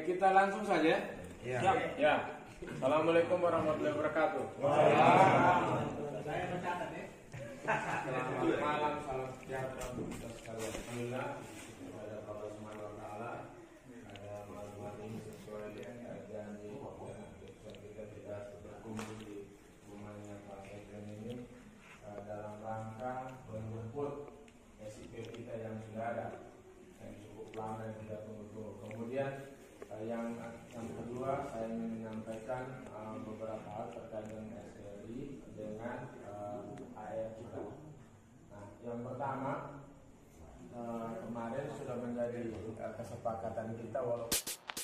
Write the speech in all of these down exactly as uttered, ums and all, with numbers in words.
Oke, kita langsung saja. Ya. Ya. Assalamualaikum warahmatullahi wabarakatuh. Waalaikumsalam. Saya mencatat ya. Selamat malam, salam sejahtera untuk kita sekalian. Alhamdulillah ada Allah Subhanahu wa taala, ada malam-malam sesuai dengan janji dan kita tidak berkumpul di rumahnya Pak Sekjen ini dalam rangka menjemput S I P kita yang sudah ada, yang cukup lama yang tidak tunggu-tunggu. Kemudian yang yang kedua saya ingin menyampaikan uh, beberapa hal terkait dengan S R I dengan uh, A R kita. Nah, yang pertama uh, kemarin sudah menjadi uh, kesepakatan kita walaupun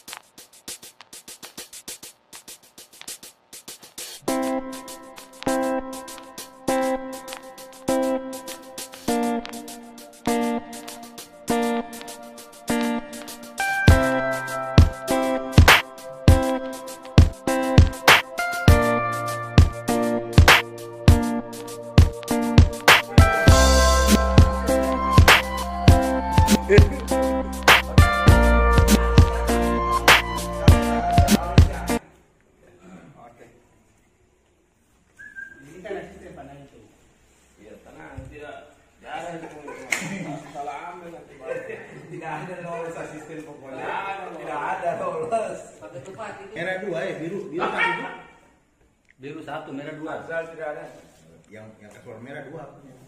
merah dua ya, biru, biru satu, Biru satu, merah dua. asal tidak ada. yang yang keluar merah dua.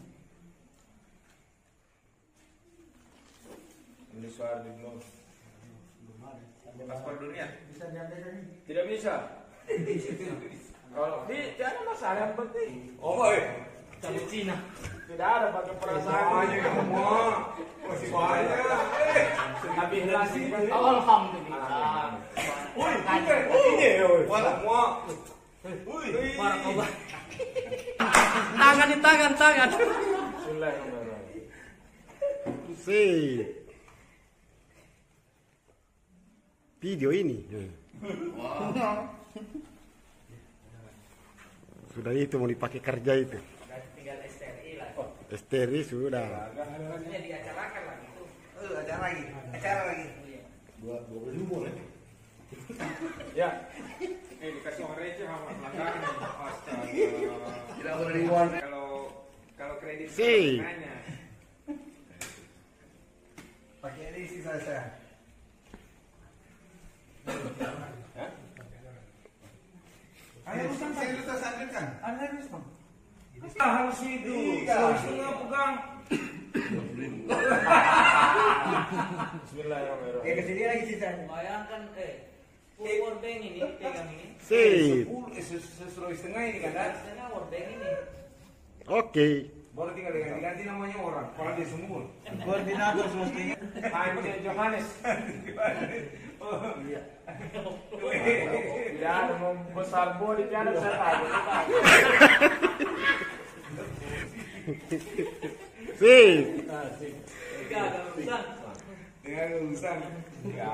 Ini suara di belum. Paspor dunia. Bisa diambil ini. Tidak bisa. Kalau di tidak ada masalah yang penting. Oh boy, Dari Cina. Tidak ada pakai perasaan. banyak semua, masih banyak. Tapi relasi Alhamdulillah. Woi, ini woi. Wala semua. Woi. Para coba. Tangan di tangan, tangan. Bismillahirrahmanirrahim. Sip. Video ini. Sudah itu mau dipakai kerja itu. Tinggal S T R I lah. S T R I sudah. Ini diacarakan lagi itu. Eh, acara lagi, acara lagi. Dua dua belas humur ya. Ya. Eh dikasih orang receh sama pelanggaran. Astaga. Tidak boleh dibuang. Kalau kalau kredit Si. nanya. Pakai ini sih saya. Ayo usah saya bisa sampaikan. Ada harus bang. Harus itu. Semua pegang. Bismillahirrahmanirrahim. Eh kesini lagi sisanya. Bayangkan eh. Power bank ini pegang ini. Sip. Sesuai setengah ini kan? Biasanya power bank ini. Oke. Baru tinggal diganti namanya orang. Orang dia semua. Koordinator semestinya. Hanya Johannes. Iya. Ya, membesar bodi tiada saya tahu. Sip. Enggak ada urusan. Dengan urusan. Ya.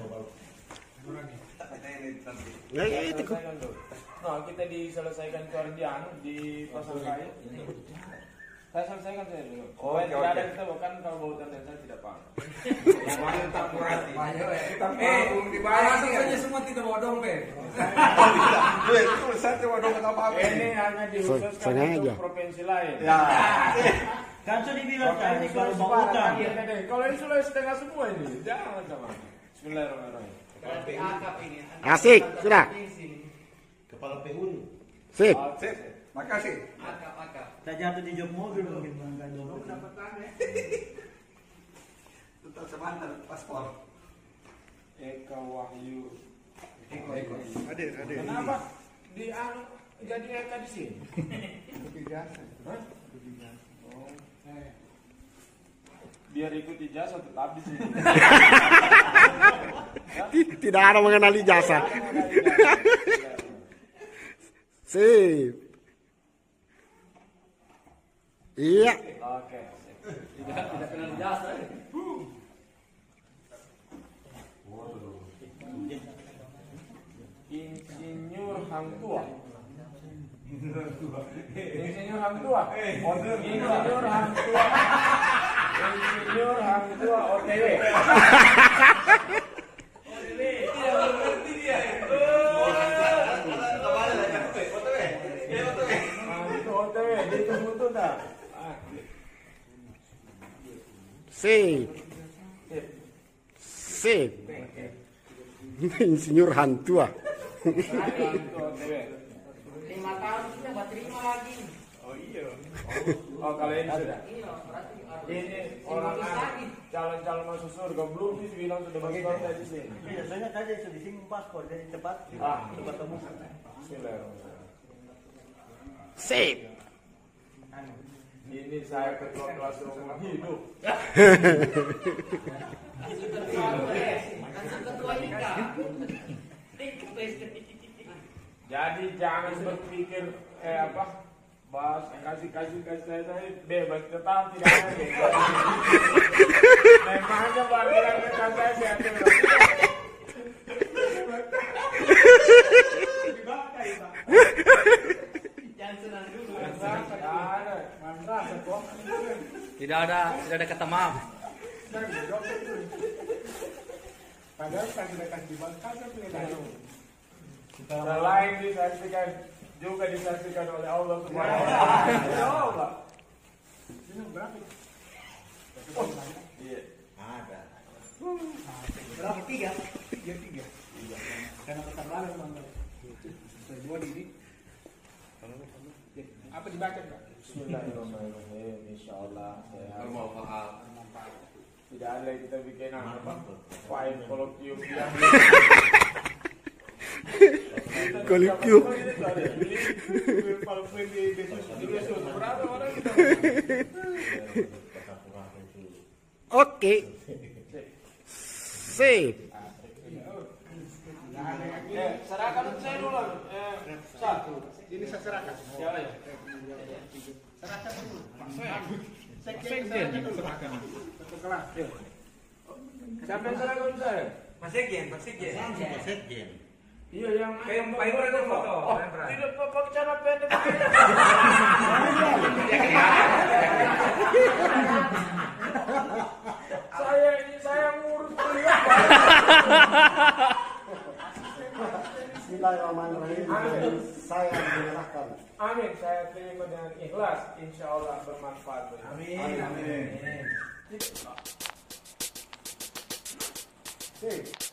Ya itu kok. Nah, kita diselesaikan keardian di pasar kaya. Saya selesaikan saya dulu. Oh, tidak ada kita bukan kalau bau dan saya tidak paham. Banyak tak murah. Banyak ya. Kita Eh, belum dibayar saja semua tidak bawa dompet. Tidak. Itu saya coba dong apa apa. Ini hanya dikhususkan Sengaja. untuk provinsi lain. Ya. Kan sudah dibilang Makanya tadi kalau Sulawesi mau Barat, utang. akhirnya deh. Kalau ini Sulawesi Tengah semua ini, jangan sama. Bismillahirrahmanirrahim. Berarti akap ini. Asik, sudah. Kepala P U. Sip. Sip. Makasih. Akap akap. Kita jatuh di jok mobil mungkin bangga dulu. Tetap semangat paspor. Eka Wahyu. Eko Eko. Hadir, hadir. Kenapa di anu jadi Eka di sini? Ijazah. Hah? Oh, eh. Biar ikut ijazah tetap di sini. Tidak ada mengenali jasa. Sip. Iya. Oke. Tidak tidak kenal jasa. Insinyur Hang Tua. Insinyur Hang Tua. Insinyur Hang Tua. Insinyur Hang Tua O T W. Sip. Sip. Insinyur hantu ah. Lima tahun sudah buat terima lagi. Oh iya. Oh kalau ini sudah. Iya, berarti Ini orang calon-calon masuk surga belum sih bilang sudah bagi konten di sini. Biasanya tadi sudah disinggung paspor jadi cepat. Ah, cepat temu. Bismillahirrahmanirrahim. Sip. Ini saya ketua kelas umum hidup. ketua Ika. Jadi jangan berpikir eh apa bahas kasih kasih kasih saya saya bebas tetap tidak ada bebas. Memangnya bagian kasih saya saya tidak. Jangan senang dulu. Tidak ada, tidak ada kata maaf. Padahal saya sudah kasih bangsa saya punya tahu. Selain disaksikan juga disaksikan oleh Allah Subhanahu wa taala. Coba. Ini berapa? Oh, iya. Ada. Berapa? Tiga? Tiga, tiga. Karena keterlaluan bang. Dua diri. Apa dibaca Pak? Bismillahirrahmanirrahim. Insyaallah saya mau paham. Tidak ada yang kita bikin apa? File kolokvium dia. Kolokvium. Berapa orang kita? Oke. Sip. Eh, serahkan saya dulu. Eh, satu. Ini saya serahkan. Ya, ya. Serahkan dulu. Sekjen serahkan. Satu kelas. Siapa yang serahkan saya? Mas Sekjen, Mas Sekjen. Sekjen. Iya yang Kayak Pak Ibu itu foto. Oh, tidak pakai cara pendek. Saya ini saya ngurus kuliah. Bismillahirrahmanirrahim. Saya menyerahkan. Amin. Saya terima dengan ikhlas. Insya Allah bermanfaat. Amin. Amin. Sip.